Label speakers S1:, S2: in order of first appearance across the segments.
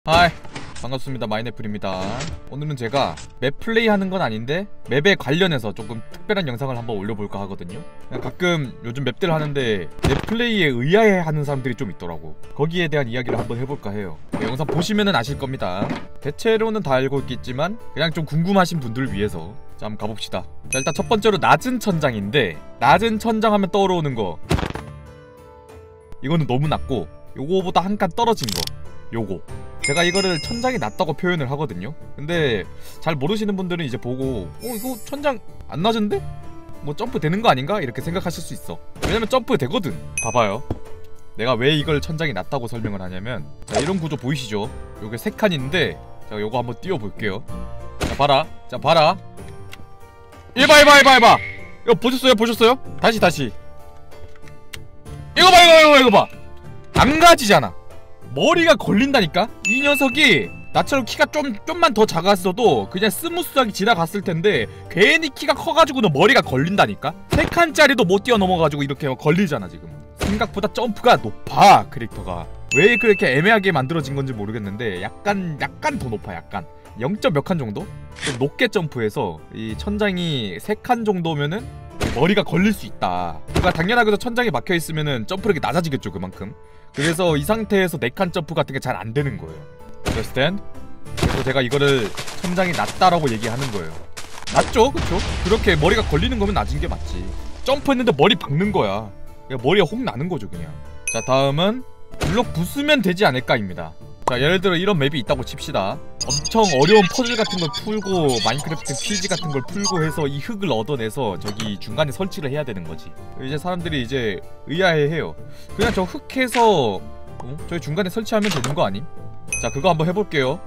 S1: 하이, 반갑습니다. 마이네플입니다. 오늘은 제가 맵 플레이하는 건 아닌데 맵에 관련해서 조금 특별한 영상을 한번 올려볼까 하거든요. 가끔 요즘 맵들 하는데 맵 플레이에 의아해하는 사람들이 좀 있더라고. 거기에 대한 이야기를 한번 해볼까 해요. 영상 보시면은 아실 겁니다. 대체로는 다 알고 있겠지만 그냥 좀 궁금하신 분들을 위해서 자, 한번 가봅시다. 자, 일단 첫 번째로 낮은 천장인데, 낮은 천장 하면 떠오르는 거, 이거는 너무 낮고 요거보다 한 칸 떨어진 거, 요거. 제가 이거를 천장이 낮다고 표현을 하거든요. 근데 잘 모르시는 분들은 이제 보고 이거 천장 안 낮은데? 뭐 점프 되는 거 아닌가? 이렇게 생각하실 수 있어. 왜냐면 점프 되거든. 봐봐요. 내가 왜 이걸 천장이 낮다고 설명을 하냐면, 자, 이런 구조 보이시죠? 요게 3칸인데 제가 요거 한번 띄워볼게요. 자, 봐라. 자, 봐라. 이봐. 이거 보셨어요? 다시. 이거 봐. 안 가지잖아. 머리가 걸린다니까? 이 녀석이 나처럼 키가 좀만 더 작았어도 그냥 스무스하게 지나갔을 텐데 괜히 키가 커가지고는 머리가 걸린다니까? 3칸짜리도 못 뛰어넘어가지고 이렇게 걸리잖아 지금. 생각보다 점프가 높아, 캐릭터가. 왜 그렇게 애매하게 만들어진 건지 모르겠는데 약간 더 높아. 약간 0. 몇 칸 정도? 좀 높게 점프해서 이 천장이 3칸 정도면은 머리가 걸릴 수 있다. 그러니까 당연하게도 천장이 막혀있으면은 점프력이 낮아지겠죠, 그만큼. 그래서 이 상태에서 4칸 점프 같은 게 잘 안 되는 거예요. understand? 그래서 제가 이거를 천장이 낮다라고 얘기하는 거예요. 낮죠? 그쵸? 그렇게 머리가 걸리는 거면 낮은 게 맞지. 점프했는데 머리 박는 거야. 그냥 머리가 혹 나는 거죠, 그냥. 자, 다음은 블록 부수면 되지 않을까입니다. 자, 예를 들어 이런 맵이 있다고 칩시다. 엄청 어려운 퍼즐 같은 걸 풀고 마인크래프트 퀴즈 같은 걸 풀고 해서 이 흙을 얻어내서 저기 중간에 설치를 해야 되는 거지. 이제 사람들이 이제 의아해해요. 그냥 저 흙 해서 저기 중간에 설치하면 되는 거 아님? 자, 그거 한번 해볼게요.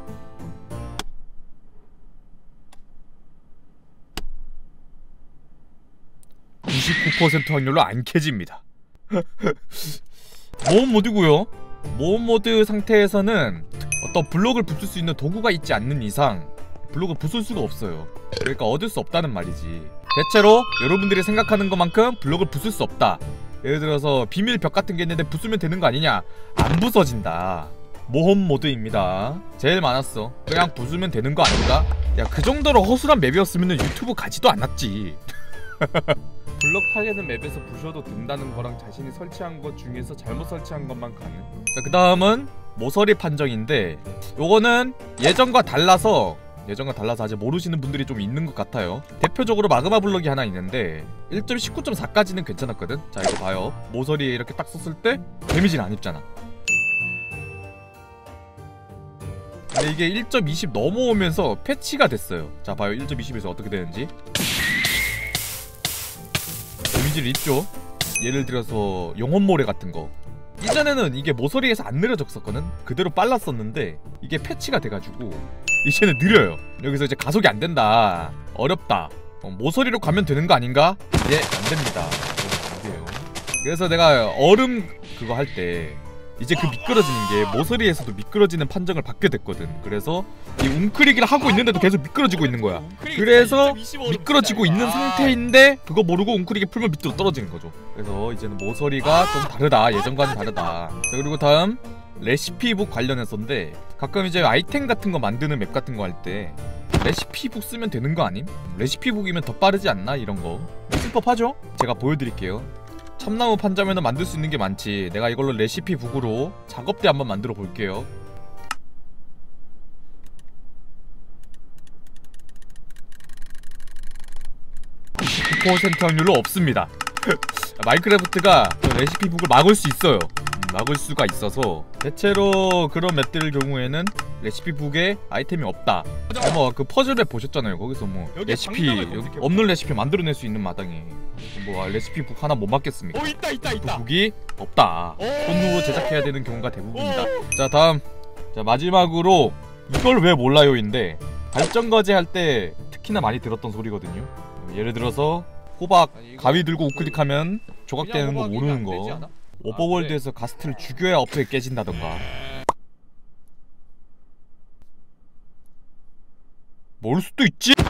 S1: (99% 확률로 안 캐집니다). 모험 모드고요. 모험 모드 상태에서는 어떤 블록을 부술 수 있는 도구가 있지 않는 이상 블록을 부술 수가 없어요. 그러니까 얻을 수 없다는 말이지. 대체로 여러분들이 생각하는 것만큼 블록을 부술 수 없다. 예를 들어서 비밀 벽 같은 게 있는데 부수면 되는 거 아니냐? 안 부서진다. 모험 모드입니다. 제일 많았어. 그냥 부수면 되는 거 아닌가? 야, 그 정도로 허술한 맵이었으면 유튜브 가지도 않았지. 블럭 파괴는 맵에서 부셔도 된다는 거랑 자신이 설치한 것 중에서 잘못 설치한 것만 가능. 자, 그 다음은 모서리 판정인데, 요거는 예전과 달라서 아직 모르시는 분들이 좀 있는 것 같아요. 대표적으로 마그마 블럭이 하나 있는데 1.19.4까지는 괜찮았거든. 자, 이거 봐요. 모서리에 이렇게 딱 썼을 때 데미지는 안 입잖아. 근데 이게 1.20 넘어오면서 패치가 됐어요. 자, 봐요. 1.20에서 어떻게 되는지. 데미지를 입죠. 예를 들어서 영혼모래 같은 거. 이전에는 이게 모서리에서 안 느려졌었거든. 그대로 빨랐었는데 이게 패치가 돼가지고 이제는 느려요. 여기서 이제 가속이 안 된다, 어렵다, 모서리로 가면 되는 거 아닌가? 예, 안 됩니다. 그래서 내가 얼음 그거 할 때 이제 그 미끄러지는 게 모서리에서도 미끄러지는 판정을 받게 됐거든. 그래서 이 웅크리기를 하고 있는데도 계속 미끄러지고 있는 거야. 그래서 미끄러지고 있는 상태인데 그거 모르고 웅크리기 풀면 밑으로 떨어지는 거죠. 그래서 이제는 모서리가 좀 다르다, 예전과는 다르다. 자, 그리고 다음 레시피북 관련해서인데, 가끔 이제 아이템 같은 거 만드는 맵 같은 거 할 때 레시피북 쓰면 되는 거 아님? 레시피북이면 더 빠르지 않나? 이런 거 쓸 법하죠? 제가 보여드릴게요. 참나무 판자면은 만들 수 있는 게 많지. 내가 이걸로 레시피 북으로 작업대 한번 만들어 볼게요. 99% 확률로 없습니다. 마인크래프트가 레시피 북을 막을 수 있어요. 막을 수가 있어서 대체로 그런 맵들 경우에는 레시피 북에 아이템이 없다. 뭐 그 퍼즐맵 보셨잖아요. 거기서 뭐 레시피 없는 레시피 만들어낼 수 있는 마당에 뭐 레시피 북 하나 못 맞겠습니까? 있다. 북이 없다. 손으로 제작해야 되는 경우가 대부분이다. 자, 다음. 자, 마지막으로 이걸 왜 몰라요인데, 발전거제 할 때 특히나 많이 들었던 소리거든요. 예를 들어서 호박 가위 들고 우클릭하면 조각되는 거 모르는 거. 오버월드에서 가스트를 죽여야 어떻게 깨진다던가. 모를 수도 있지?